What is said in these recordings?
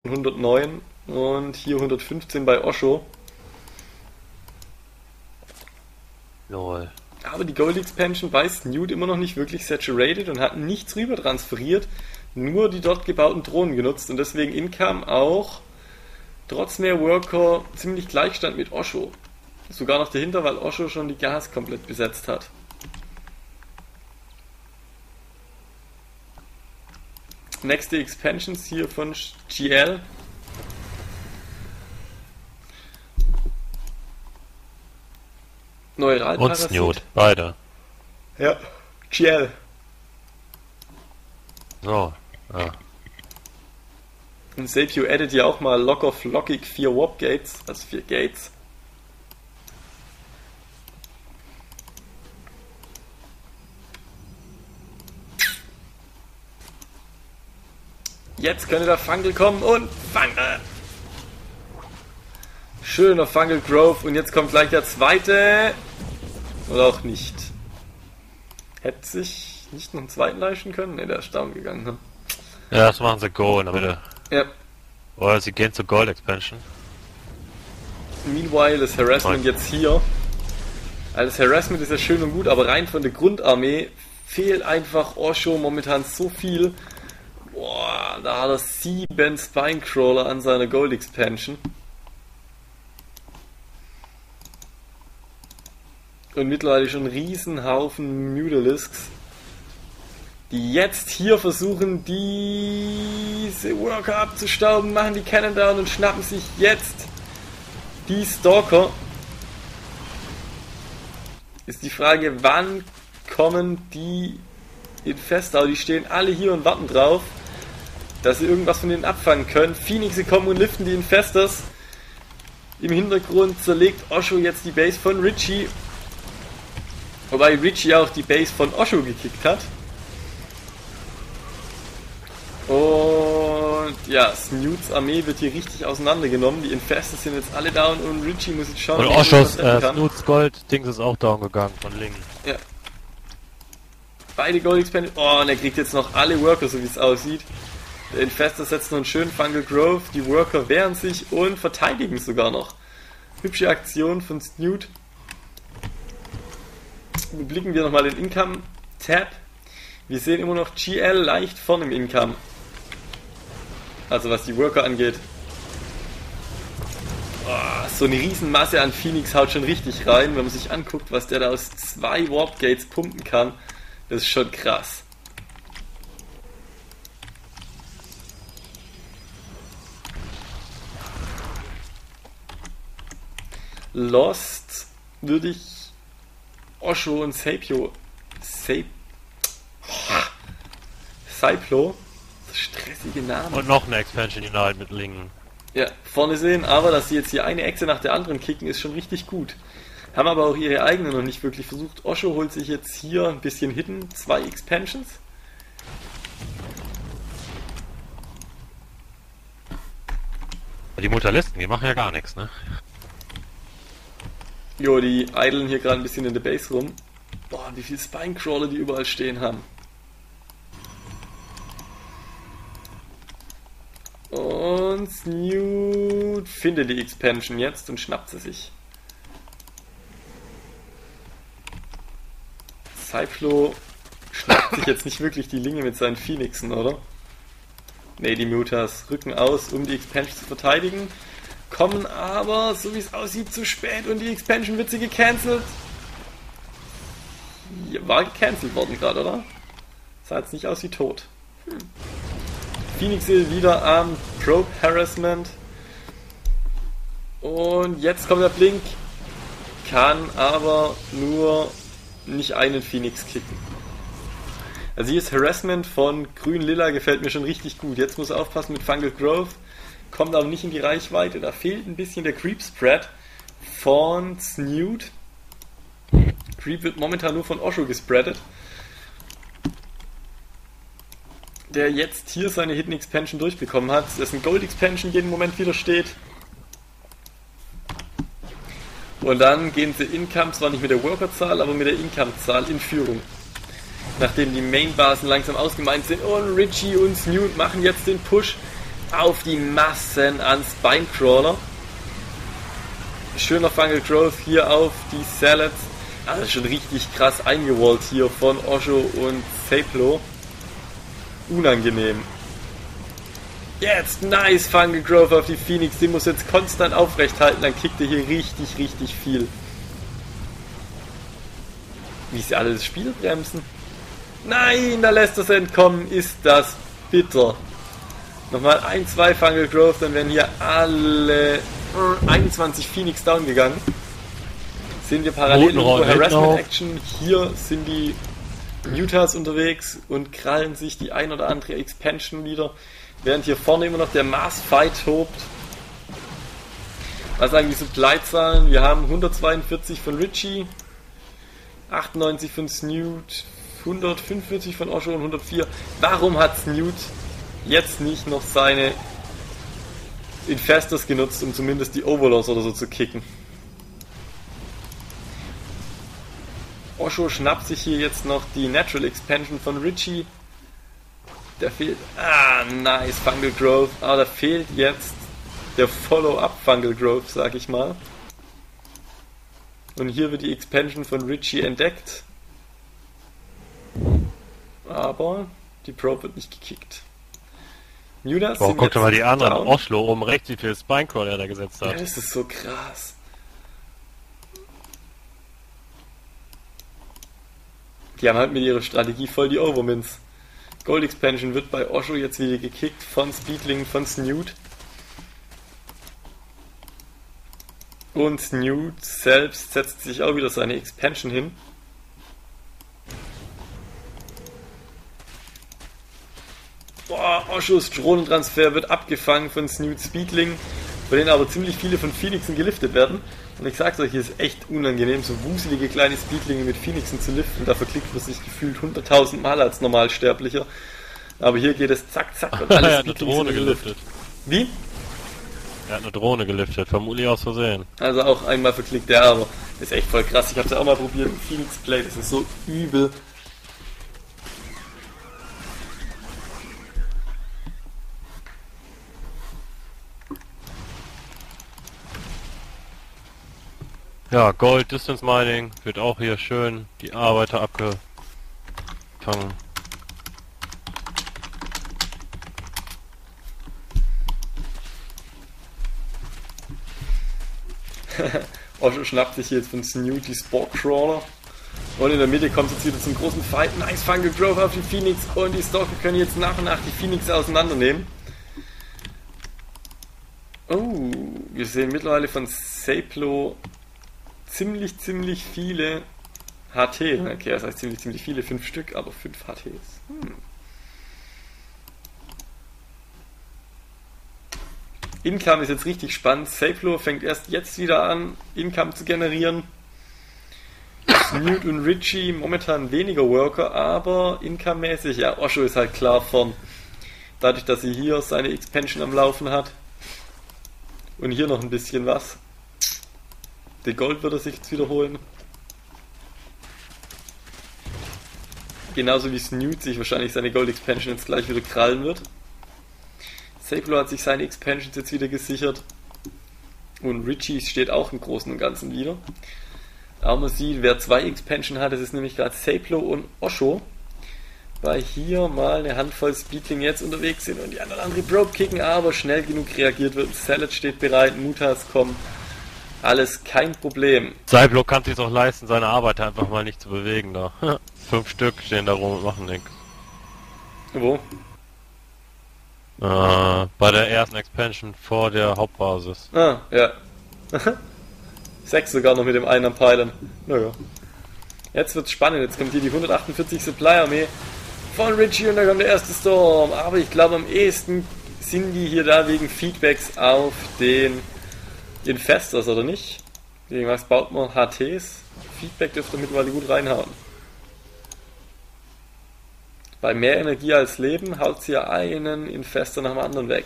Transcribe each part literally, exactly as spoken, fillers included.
hundertneun und hier hundertfünfzehn bei Osho. Lol. Aber die Gold Expansion bei Snoot immer noch nicht wirklich saturated und hat nichts rüber transferiert, nur die dort gebauten Drohnen genutzt und deswegen Income auch trotz mehr Worker ziemlich Gleichstand mit Osho. Sogar noch dahinter, weil Osho schon die Gas komplett besetzt hat. Nächste Expansions hier von G L. Und Snoot, beide. Ja, G L. So, ja. Und Sapio addet ja auch mal locker flockig vier Warp Gates, also vier Gates. Jetzt könnte der Fungal kommen und Fungal! Schöner Fungal Growth und jetzt kommt gleich der zweite. Oder auch nicht. Hätte sich nicht noch einen zweiten leisten können? Ne, der ist down gegangen. Ne? Ja, das machen sie Go in der Mitte. Ja. Oder sie gehen zur Gold Expansion. Meanwhile ist Harassment jetzt hier. Also das Harassment ist ja schön und gut, aber rein von der Grundarmee fehlt einfach Osho momentan so viel. Boah, da hat er sieben Spinecrawler an seiner Gold Expansion. Und mittlerweile schon einen riesen Haufen Mutalisks, die jetzt hier versuchen, diese Worker abzustauben, machen die Cannon down und schnappen sich jetzt die Stalker. Ist die Frage, wann kommen die Infestor? Die stehen alle hier und warten drauf, dass sie irgendwas von denen abfangen können. Phoenixe kommen und liften die Infestors. Im Hintergrund zerlegt Osho jetzt die Base von Richie. Wobei Richie auch die Base von Osho gekickt hat. Und ja, Snoots Armee wird hier richtig auseinandergenommen. Die Infestors sind jetzt alle down und Richie muss jetzt schauen, und wie er Oshos das retten äh, kann. Snoots Gold Dings ist auch down gegangen von Lingen. Ja. Beide Gold Expanded. Oh, und er kriegt jetzt noch alle Worker, so wie es aussieht. Der Infestor setzt noch einen schönen Fungal Growth. Die Worker wehren sich und verteidigen sogar noch. Hübsche Aktion von Snoot. Blicken wir nochmal den Income-Tab. Wir sehen immer noch G L leicht vorne im Income. Also was die Worker angeht. Oh, so eine Riesenmasse an Phoenix haut schon richtig rein, wenn man sich anguckt, was der da aus zwei Warp Gates pumpen kann. Das ist schon krass. Lost würde ich Osho und Sapio Sap Saiplo, stressige Namen. Und noch eine Expansion Unite mit Lingen. Ja, vorne sehen, aber dass sie jetzt hier eine Echse nach der anderen kicken, ist schon richtig gut. Haben aber auch ihre eigene noch nicht wirklich versucht. Osho holt sich jetzt hier ein bisschen Hidden, zwei Expansions. Die Mutalisten, die machen ja gar nichts, ne? Jo, die idlen hier gerade ein bisschen in der Base rum. Boah, wie viele Spinecrawler die überall stehen haben. Und Snoot findet die Expansion jetzt und schnappt sie sich. Cyflo schnappt sich jetzt nicht wirklich die Linge mit seinen Phoenixen, oder? Ne, die Mutas rücken aus, um die Expansion zu verteidigen. Kommen aber, so wie es aussieht, zu spät und die Expansion wird sie gecancelt. Hier war gecancelt worden gerade, oder? Sah jetzt nicht aus wie tot. Hm. Phoenix wieder am Probe Harassment. Und jetzt kommt der Blink. Kann aber nur nicht einen Phoenix kicken. Also hier ist Harassment von Grün-Lila, gefällt mir schon richtig gut. Jetzt muss er aufpassen mit Fungal Growth. Kommt aber nicht in die Reichweite. Da fehlt ein bisschen der Creep Spread von Snoot. Creep wird momentan nur von Osho gespreadet. Der jetzt hier seine Hidden Expansion durchbekommen hat. Dessen Gold Expansion jeden Moment wieder steht. Und dann gehen sie Income, zwar nicht mit der Workerzahl, aber mit der Income-Zahl in Führung. Nachdem die Main-Basen langsam ausgemeint sind und Richie und Snoot machen jetzt den Push auf die Massen an Spinecrawler. Schöner Fungal Growth hier auf die Salads. Also schon richtig krass eingewallt hier von Osho und Saplo. Unangenehm. Jetzt nice Fungal Growth auf die Phoenix. Die muss jetzt konstant aufrecht halten. Dann kickt er hier richtig, richtig viel. Wie sie alle das Spiel bremsen. Nein, da lässt er es entkommen. Ist das bitter. Nochmal ein, zwei Fungal Growth. Dann wären hier alle einundzwanzig Phoenix down gegangen. Sehen wir parallel in Harassment Action. Hier sind die Mutas unterwegs und krallen sich die ein oder andere Expansion wieder. Während hier vorne immer noch der Mars Fight tobt. Was sagen die Supply-Zahlen? Wir haben hundertzweiundvierzig von Richie, achtundneunzig von Snoot, hundertfünfundvierzig von Osho und hundertvier. Warum hat Snoot jetzt nicht noch seine Infestors genutzt, um zumindest die Overlords oder so zu kicken? Osho schnappt sich hier jetzt noch die Natural Expansion von Richie. Der fehlt... Ah, nice, Fungal Growth. Aber da fehlt jetzt der Follow-up Fungal Growth, sag ich mal. Und hier wird die Expansion von Richie entdeckt. Aber die Probe wird nicht gekickt. Mutas Boah, guck dir mal die anderen. down. Oslo oben rechts, wie viel Spinecrawler er da gesetzt hat. Ja, das ist so krass. Die haben halt mit ihrer Strategie voll die Overmins. Gold Expansion wird bei Osho jetzt wieder gekickt von Speedling, von Snoot. Und Snoot selbst setzt sich auch wieder seine Expansion hin. Boah, Oshos Drohnentransfer wird abgefangen von Snoot Speedling, bei denen aber ziemlich viele von Phoenixen geliftet werden. Und ich sag's euch, hier ist echt unangenehm, so wuselige kleine Speedlinge mit Phoenixen zu liften. Da verklickt man sich gefühlt hunderttausend Mal als Normalsterblicher. Aber hier geht es zack, zack und alles. Er hat eine Drohne geliftet. Wie? Er hat eine Drohne geliftet, vermutlich aus Versehen. Also auch einmal verklickt er, aber ist echt voll krass. Ich hab's ja auch mal probiert mit Phoenix Play, das ist so übel. Ja, Gold Distance Mining wird auch hier schön die Arbeiter abgefangen. Osho schnappt sich jetzt von Snoot die Spore-Crawler. Und in der Mitte kommt es jetzt wieder zum großen Fight. Nice Fungal Growth auf die Phoenix. Und die Stalker können jetzt nach und nach die Phoenix auseinandernehmen. Oh, wir sehen mittlerweile von Saplo ziemlich, ziemlich viele H T. Okay, das heißt ziemlich, ziemlich viele. Fünf Stück, aber fünf H Ts. Hm. Income ist jetzt richtig spannend. Saplo fängt erst jetzt wieder an, Income zu generieren. Snoot und Richie momentan weniger Worker, aber Income-mäßig, ja, Osho ist halt klar vorn. Dadurch, dass sie hier seine Expansion am Laufen hat. Und hier noch ein bisschen was. Der Gold wird er sich jetzt wiederholen. Genauso wie Snoot sich wahrscheinlich seine Gold Expansion jetzt gleich wieder krallen wird. Saplo hat sich seine Expansions jetzt wieder gesichert. Und Richie steht auch im Großen und Ganzen wieder. Aber man sieht, wer zwei Expansion hat, das ist nämlich gerade Saplo und Osho. Weil hier mal eine Handvoll Speedling jetzt unterwegs sind und die anderen andere Probe kicken, aber schnell genug reagiert wird. Salad steht bereit, Mutas kommen. Alles kein Problem. Saplo kann sich auch leisten, seine Arbeiter einfach mal nicht zu bewegen da. Fünf Stück stehen da rum und machen nichts. Wo? Äh, bei der ersten Expansion vor der Hauptbasis. Ah, ja. Sechs sogar noch mit dem einen am Pylon. Naja. Jetzt wird's spannend. Jetzt kommt hier die hundertachtundvierzig Supply-Armee von Richie und da kommt der erste Storm. Aber ich glaube am ehesten sind die hier da wegen Feedbacks auf den Infestors, oder nicht? Wegen was baut man H Ts? Feedback dürfte mittlerweile gut reinhauen. Bei mehr Energie als Leben haut sie ja einen Infestor nach dem anderen weg.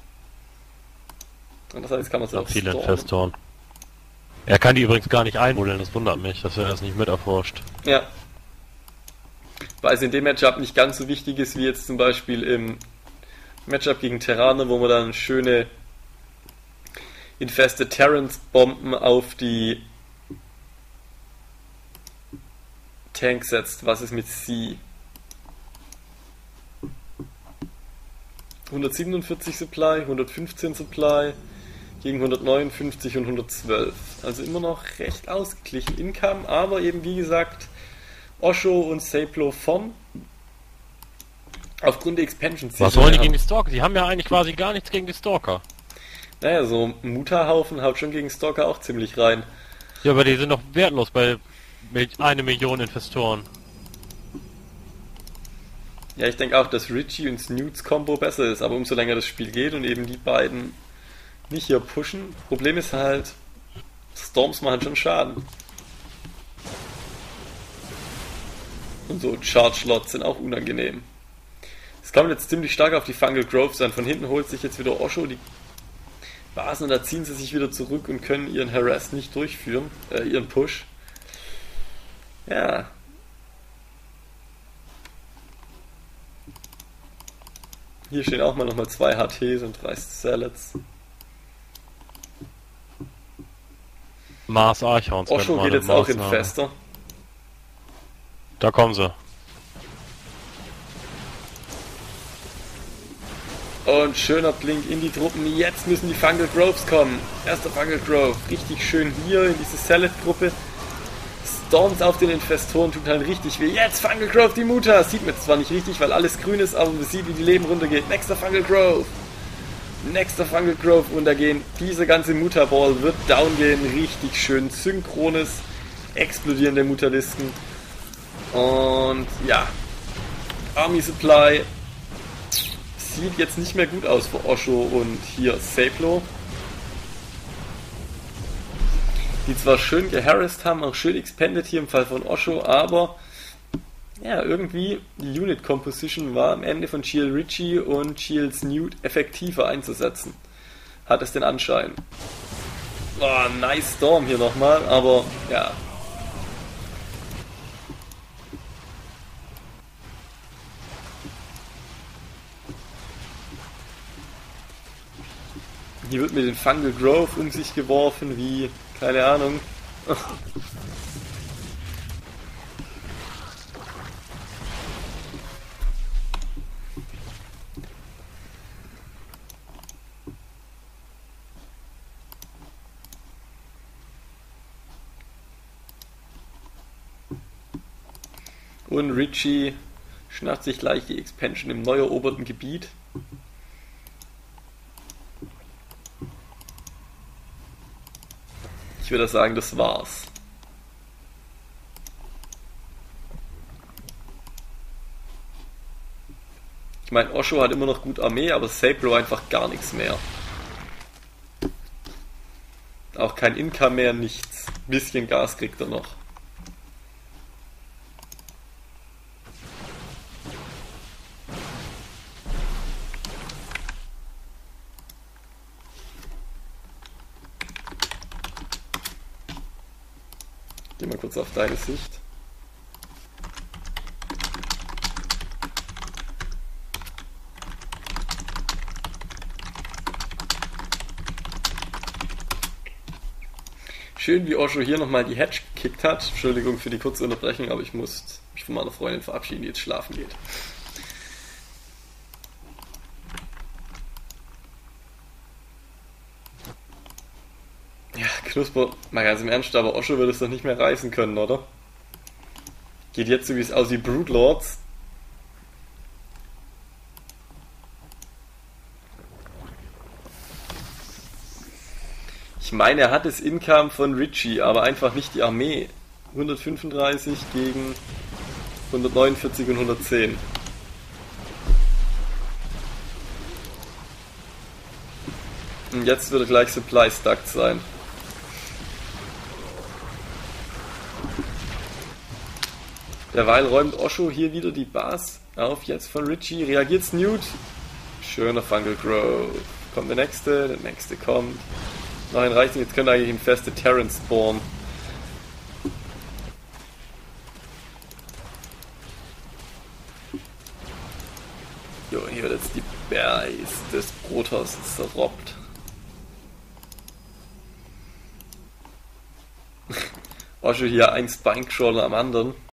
Und das heißt, kann man es auch viele Infestoren. Er kann die übrigens gar nicht einholen, das wundert mich, dass er das nicht mit erforscht. Ja. Weil es in dem Matchup nicht ganz so wichtig ist, wie jetzt zum Beispiel im Matchup gegen Terraner, wo man dann schöne Infested Terrans Bomben auf die Tanks setzt. Was ist mit sie? hundertsiebenundvierzig Supply, hundertfünfzehn Supply gegen hundertneunundfünfzig und hundertzwölf. Also immer noch recht ausgeglichen Income, aber eben wie gesagt Osho und Saplo vorn. Aufgrund der Expansion. Was wollen die gegen die Stalker? Die haben ja eigentlich quasi gar nichts gegen die Stalker. Naja, so ein Mutterhaufen haut schon gegen Stalker auch ziemlich rein. Ja, aber die sind doch wertlos bei eine Million Investoren. Ja, ich denke auch, dass Richie und Snoots Combo besser ist, aber umso länger das Spiel geht und eben die beiden nicht hier pushen. Problem ist halt, Storms machen schon Schaden. Und so Charge-Slots sind auch unangenehm. Es kommt jetzt ziemlich stark auf die Fungal Groves an. Von hinten holt sich jetzt wieder Osho die Basen und da ziehen sie sich wieder zurück und können ihren Harass nicht durchführen, äh, ihren Push. Ja. Hier stehen auch mal nochmal zwei H Ts und drei Salads. Mars Archons. Osho geht jetzt auch in Fester. Da kommen sie. Und schöner Blink in die Truppen. Jetzt müssen die Fungal Groves kommen. Erster Fungal Grove. Richtig schön hier in diese Salad-Gruppe. Storms auf den Infestoren tut halt richtig weh. Jetzt Fungal Grove, die Mutter. Sieht man zwar nicht richtig, weil alles grün ist, aber man sieht, wie die Leben runtergeht. Nächster Fungal Grove. Nächster Fungal Grove runtergehen. Diese ganze Mutter-Ball wird down gehen. Richtig schön synchrones Explodieren der Mutterlisten. Und ja. Army Supply sieht jetzt nicht mehr gut aus für Osho und hier Saplo. Die zwar schön geharrasst haben, auch schön expanded hier im Fall von Osho, aber ja, irgendwie die Unit Composition war am Ende von Chiel Richie und Chiel Snoot effektiver einzusetzen. Hat es den Anschein. Oh, nice Storm hier nochmal, aber ja. Hier wird mit den Fungal Grove um sich geworfen, wie, keine Ahnung. Und Richie schnappt sich gleich die Expansion im neu eroberten Gebiet. Ich würde sagen, das war's. Ich meine, Osho hat immer noch gut Armee, aber Saplo einfach gar nichts mehr. Auch kein Income mehr, nichts. Ein bisschen Gas kriegt er noch. Geh mal kurz auf deine Sicht. Schön, wie Osho hier nochmal die Hedge gekickt hat. Entschuldigung für die kurze Unterbrechung, aber ich muss mich von meiner Freundin verabschieden, die jetzt schlafen geht. Ja, Knusper, mal ganz im Ernst, aber Osho würde es doch nicht mehr reißen können, oder? Geht jetzt so wie es aussieht, Brood Lords. Ich meine, er hat das Income von Richie, aber einfach nicht die Armee. hundertfünfunddreißig gegen hundertneunundvierzig und hundertzehn. Und jetzt wird er gleich Supply stuck sein. Derweil räumt Osho hier wieder die Bas auf, jetzt von Richie. Reagiert Snoot. Schöner Fungal Grove. Kommt der nächste, der nächste kommt. Noch ein reicht, jetzt könnte eigentlich ein feste Terran spawnen. Jo, hier wird jetzt die Bär ist das Brothaus zerroppt. Auch schon hier ein Spine-Crawler am anderen.